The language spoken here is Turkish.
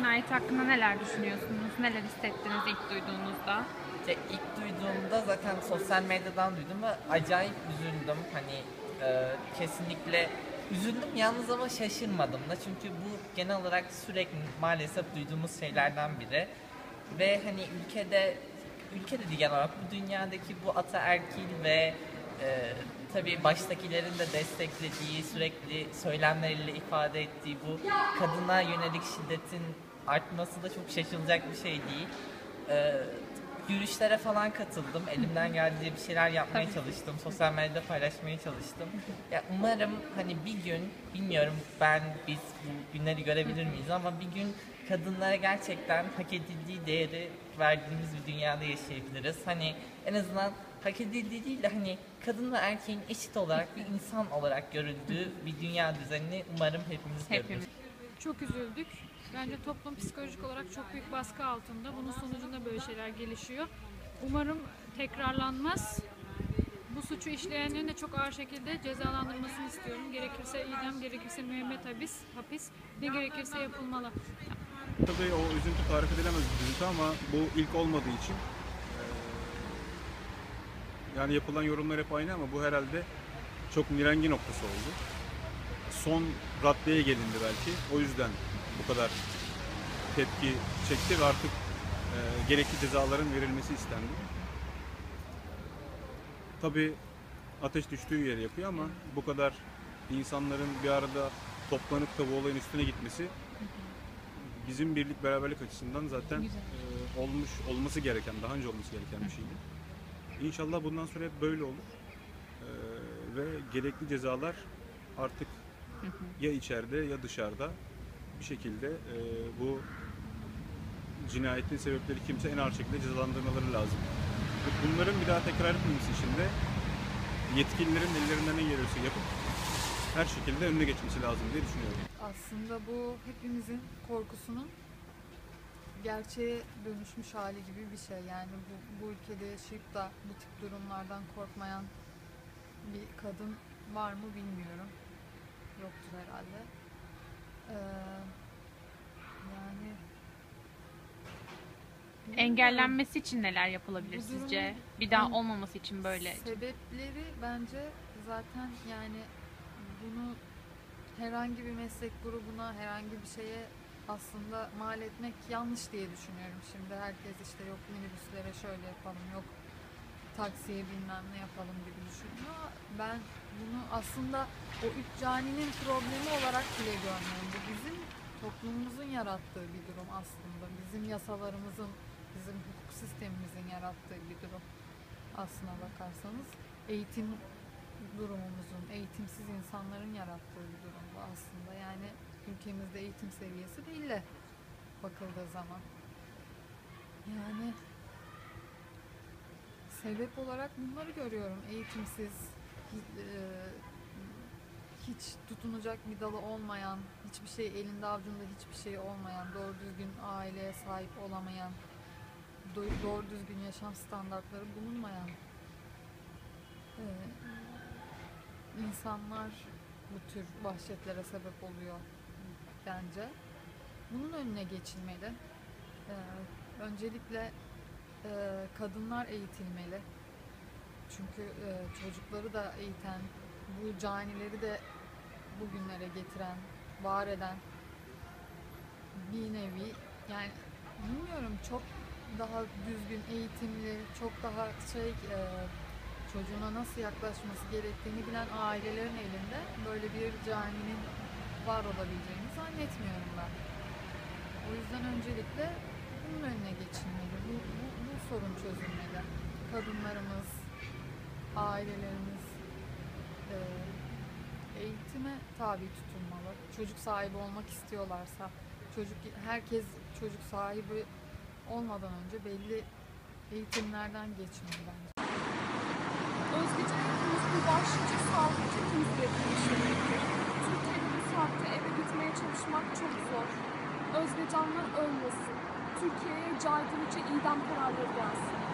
cinayeti hakkında neler düşünüyorsunuz? Neler hissettiniz ilk duyduğunuzda? İlk duyduğumda zaten sosyal medyadan duydum ve acayip üzüldüm. Hani kesinlikle üzüldüm yalnız ama şaşırmadım da. Çünkü bu genel olarak sürekli maalesef duyduğumuz şeylerden biri. Ve hani ülkede değil genel olarak bu dünyadaki bu ataerkil ve tabii baştakilerin de desteklediği, sürekli söylemleriyle ifade ettiği bu kadına yönelik şiddetin artması da çok şaşılacak bir şey değil. Yürüyüşlere falan katıldım. Elimden geldiği bir şeyler yapmaya çalıştım. Sosyal medyada paylaşmaya çalıştım. Ya umarım hani bir gün, bilmiyorum biz bu günleri görebilir miyiz ama bir gün kadınlara gerçekten hak edildiği değeri verdiğimiz bir dünyada yaşayabiliriz. Hani en azından hak edildiği değil de hani kadın ve erkeğin eşit olarak bir insan olarak görüldüğü bir dünya düzenini umarım hepimiz görürüz. Çok üzüldük. Bence toplum psikolojik olarak çok büyük baskı altında. Bunun sonucunda böyle şeyler gelişiyor. Umarım tekrarlanmaz. Bu suçu işleyenlerin de çok ağır şekilde cezalandırılmasını istiyorum. Gerekirse idam, gerekirse müebbet hapis, ne gerekirse yapılmalı. Tabii o üzüntü tarif edilemez bir üzüntü ama bu ilk olmadığı için yani yapılan yorumlar hep aynı ama bu herhalde çok mirengi noktası oldu. Son raddeye gelindi belki. O yüzden bu kadar tepki çekti ve artık gerekli cezaların verilmesi istendi. Tabii ateş düştüğü yere yakıyor ama bu kadar insanların bir arada toplanıp da bu olayın üstüne gitmesi bizim birlik beraberlik açısından zaten olması gereken, daha önce olması gereken bir şeydi. İnşallah bundan sonra hep böyle olur ve gerekli cezalar artık ya içeride ya dışarıda bir şekilde bu cinayetin sebepleri kimse en ağır şekilde cezalandırmaları lazım. Bunların bir daha tekrar etmemesi için de yetkililerin ellerinden ne geliyorsa yapıp her şekilde önüne geçmesi lazım diye düşünüyorum. Aslında bu hepimizin korkusunun gerçeğe dönüşmüş hali gibi bir şey. Yani bu ülkede yaşayıp da bu tip durumlardan korkmayan bir kadın var mı bilmiyorum. Yoktur herhalde. Yani Engellenmesi için neler yapılabilir Bu durumun sizce? Bir daha olmaması için böyle. sebepleri bence zaten yani bunu herhangi bir meslek grubuna, herhangi bir şeye aslında mal etmek yanlış diye düşünüyorum. Şimdi herkes işte yok minibüslere şöyle yapalım, yok taksiye bilmem ne yapalım gibi düşünüyor. Ben bunu aslında o üç caninin problemi olarak bile görmüyorum. Bu bizim toplumumuzun yarattığı bir durum aslında. Bizim yasalarımızın, bizim hukuk sistemimizin yarattığı bir durum aslına bakarsanız. Eğitim durumumuzun, eğitimsiz insanların yarattığı bir durum bu aslında. Yani ülkemizde eğitim seviyesi değil de bakıldığı zaman. Yani sebep olarak bunları görüyorum. Eğitimsiz, hiç tutunacak bir dalı olmayan, hiçbir şey elinde avucunda hiçbir şey olmayan, doğru düzgün aileye sahip olamayan, doğru düzgün yaşam standartları bulunmayan insanlar bu tür vahşetlere sebep oluyor bence. Bunun önüne geçilmeli. Öncelikle kadınlar eğitilmeli. Çünkü çocukları da eğiten, bu canileri de bugünlere getiren, var eden bir nevi, yani bilmiyorum, çok daha düzgün, eğitimli, çok daha çocuğuna nasıl yaklaşması gerektiğini bilen ailelerin elinde böyle bir caninin var olabileceğini zannetmiyorum ben. O yüzden öncelikle bunun önüne geçilmeli. Bu sorun çözülmeli. Kadınlarımız, ailelerimiz eğitime tabi tutulmalı. Çocuk sahibi olmak istiyorlarsa, herkes çocuk sahibi olmadan önce belli eğitimlerden geçmeli bence. Özgece hepimiz bu başlıca sağlık hepimizle yaşamaktadır. Türkiye'de bu saatte eve gitmeye çalışmak çok zor. Özgecanlar ölmesin. Türkiye'ye caydırıcı idam kararları gelsin.